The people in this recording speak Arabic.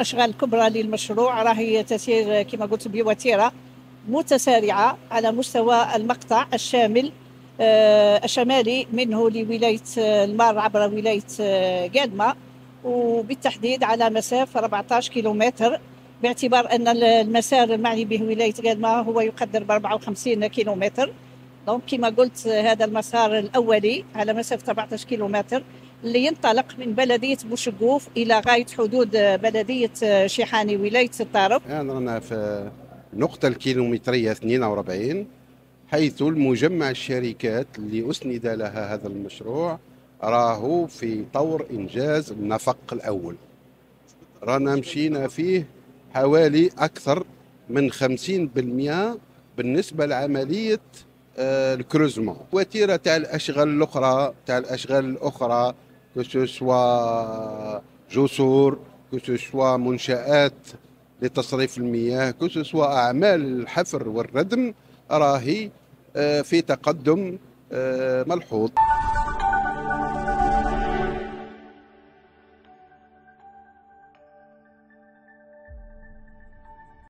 الأشغال الكبرى للمشروع راهي تسير كما قلت بوتيرة متسارعة على مستوى المقطع الشامل الشمالي منه لولاية المار عبر ولاية قادمة، وبالتحديد على مسافة 14 كيلومتر، باعتبار أن المسار المعني به ولاية قادمة هو يقدر ب 54 كيلومتر. دونك كما قلت هذا المسار الأولي على مسافة 14 كيلومتر اللي ينطلق من بلدية بوشقوف إلى غاية حدود بلدية شيحاني ولاية الطارق. يعني رانا في النقطة الكيلومترية 42، حيث المجمع الشركات اللي أسند لها هذا المشروع راهو في طور إنجاز النفق الأول. رانا مشينا فيه حوالي أكثر من 50% بالنسبة لعملية الكروزمون. وتيرة تاع الأشغال الأخرى كسوسوا جسور، كسوسوا منشآت لتصريف المياه، كسوسوا أعمال الحفر والردم، راهي في تقدم ملحوظ.